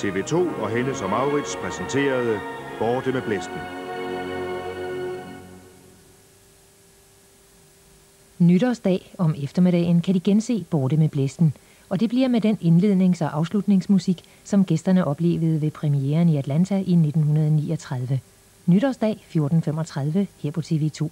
TV2 og Hennes og Mauritz præsenterede Borte med blæsten. Nytårsdag om eftermiddagen kan de gense Borte med blæsten, og det bliver med den indlednings- og afslutningsmusik, som gæsterne oplevede ved premieren i Atlanta i 1939. Nytårsdag 14:35 her på TV2.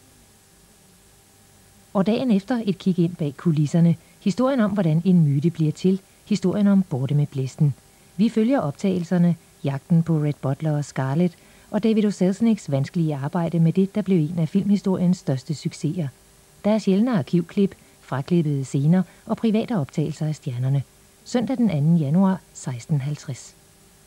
Og dagen efter et kig ind bag kulisserne. Historien om, hvordan en myte bliver til. Historien om Borte med blæsten. Vi følger optagelserne, jagten på Red Butler og Scarlett, og David O. Selznicks vanskelige arbejde med det, der blev en af filmhistoriens største succeser. Der er sjældne arkivklip, fraklippede scener og private optagelser af stjernerne. Søndag den 2. januar 16:50.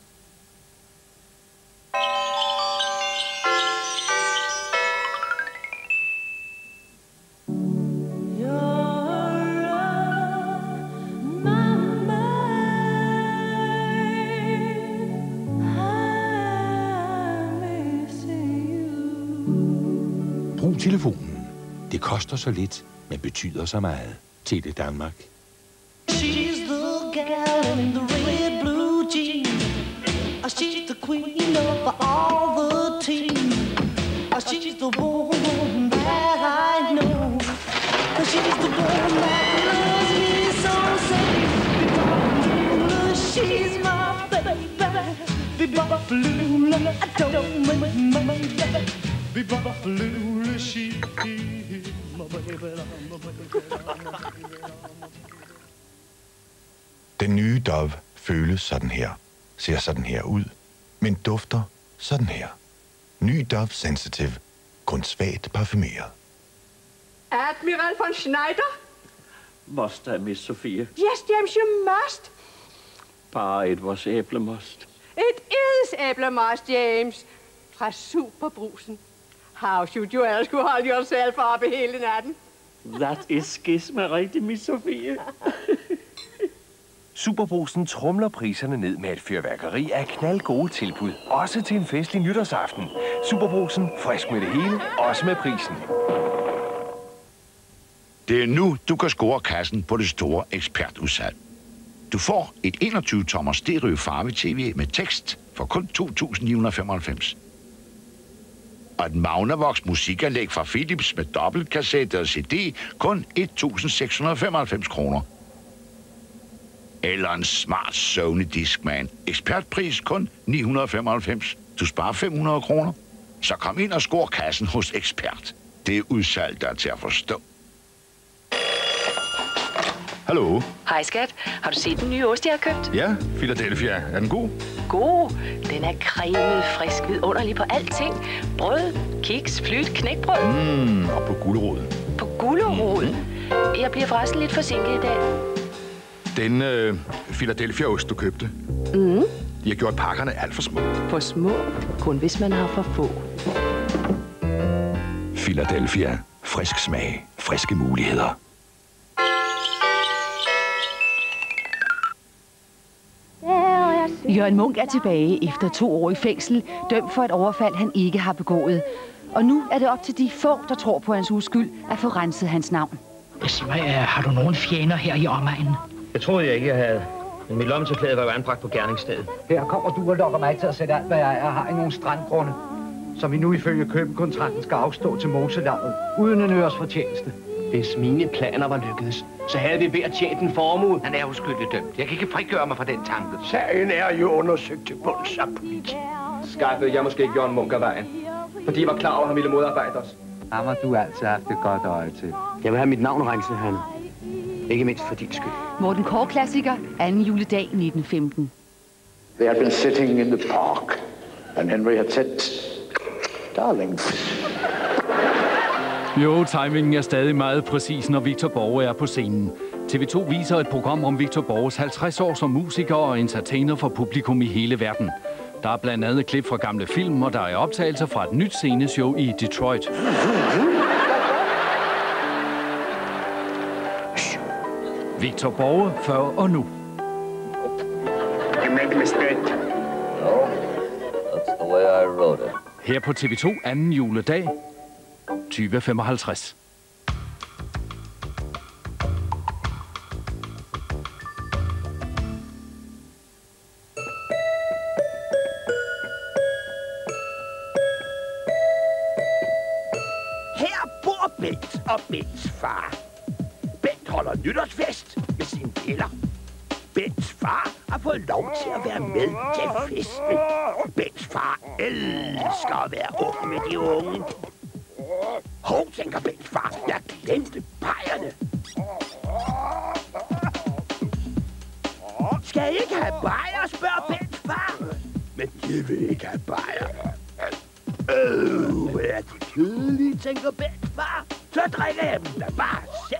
Brug telefonen. Det koster så lidt, men betyder så meget. Tele Danmark. She's the gal in the red blue jeans. She's the queen of all the team. She's the woman that I know. She's the woman that loves me so safe. She's my baby. Bebopalula, I don't mind my baby. Bebopalula, she is my baby. Den nye Dove føles sådan her, ser sådan her ud, men dufter sådan her. Ny Dove Sensitive, kun svagt parfumeret. Admiral von Schneider? Must I, Miss Sophia? Yes, James, you must. Bare et vores æblemost. It is æblemost, James. Fra Superbrusen. How should you else could hold yourself up hele natten? That is skisme rigtigt, Miss Sophia. Superbrusen tromler priserne ned med et fyrværkeri af knaldgode tilbud. Også til en festlig nytårsaften. Superbrusen, frisk med det hele, også med prisen. Det er nu, du kan score kassen på det store ekspertudsalg. Du får et 21-tommer stereo farve-tv med tekst for kun 2.995. Og et Magnavox musikanlæg fra Philips med dobbeltkassette og CD kun 1.695 kroner. Eller en smart Sony Discman. Ekspertpris kun 995. Du sparer 500 kroner. Så kom ind og score kassen hos Ekspert. Det er udsalg, der er til at forstå. Hallo? Hej skat. Har du set den nye ost, jeg har købt? Ja, Philadelphia. Er den god? God. Den er cremet, frisk, vidunderlig på alting. Brød, kiks, flyt, knækbrød. Og på gulerod. På gulerod? Jeg bliver forresten lidt forsinket i dag. Den Philadelphia-ost, du købte. De har gjort pakkerne alt for små. For små? Kun hvis man har for få. Philadelphia. Frisk smag. Friske muligheder. Jørgen Munk er tilbage efter 2 år i fængsel, dømt for et overfald, han ikke har begået. Og nu er det op til de få, der tror på hans uskyld, at få renset hans navn. Har du nogen fjender her i omegnen? Det troede jeg ikke, jeg havde. Men mit lommetørklæde var jo anbragt på gerningsstedet. Her kommer du og lokker mig til at sætte alt, hvad jeg er, har i nogle strandgrunde, som vi nu ifølge købekontrakten skal afstå til Moselandet, uden en øres fortjeneste. Hvis mine planer var lykkedes, så havde vi ved at tjene en formue. Han er uskyldigt dømt. Jeg kan ikke frigøre mig fra den tanke. Sagen er jo undersøgt til bunds af politi. Skaffede jeg måske Jørgen Munk af vejen, fordi jeg var klar over, at han ville modarbejde os. Ham har du altid haft et godt øje til. Jeg vil have mit navn renset, han. Ikke mindst for din skyld. Morten Korch-klassiker, 2. juledag 1915. They had been sitting in the park, and Henry had said, "Darling." Jo, timingen er stadig meget præcis, når Victor Borge er på scenen. TV2 viser et program om Victor Borges 50 år som musiker og entertainer for publikum i hele verden. Der er blandt andet klip fra gamle film, og der er optagelser fra et nyt sceneshow i Detroit. Victor Borge før og nu. You make a mistake. No, that's the way I wrote it. Her på TV2 2. juledag 2055. Bents far. Bent holder nytårsfest med sine piller. Bents far har fået lov til at være med til festen. Bents far elsker at være ung med de unge. Hov, tænker Bents far, jeg glemte pejerne. Skal jeg ikke have bajer, spørger Bents far. Men de vil ikke have bajer. Hvor er de kedelige, tænker Bents far. Så drikker jeg dem da bare selv.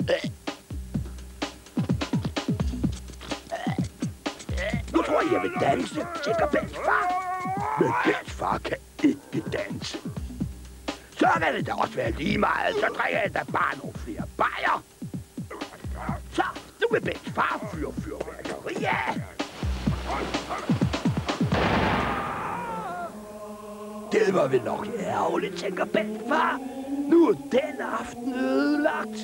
Nu tror jeg vil danse, tænker Bents far. Men Bents far kan ikke danse. Så kan det da også være lige meget, så drikker jeg da bare nogle flere bajer. Så, nu vil Bents far fyre fyrværkeri af. Det var vel nok ærgerligt, tænker Bents far. Nu er den aften ødelagt.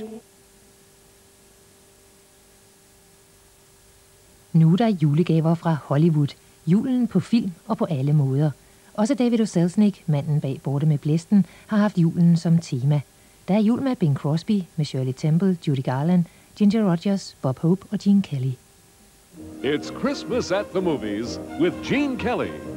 Nu er der julegaver fra Hollywood. Julen på film og på alle måder. Også David O. Selznick, manden bag Borte med Blæsten, har haft julen som tema. Der er jul med Bing Crosby, med Shirley Temple, Judy Garland, Ginger Rogers, Bob Hope og Gene Kelly. It's Christmas at the movies with Gene Kelly.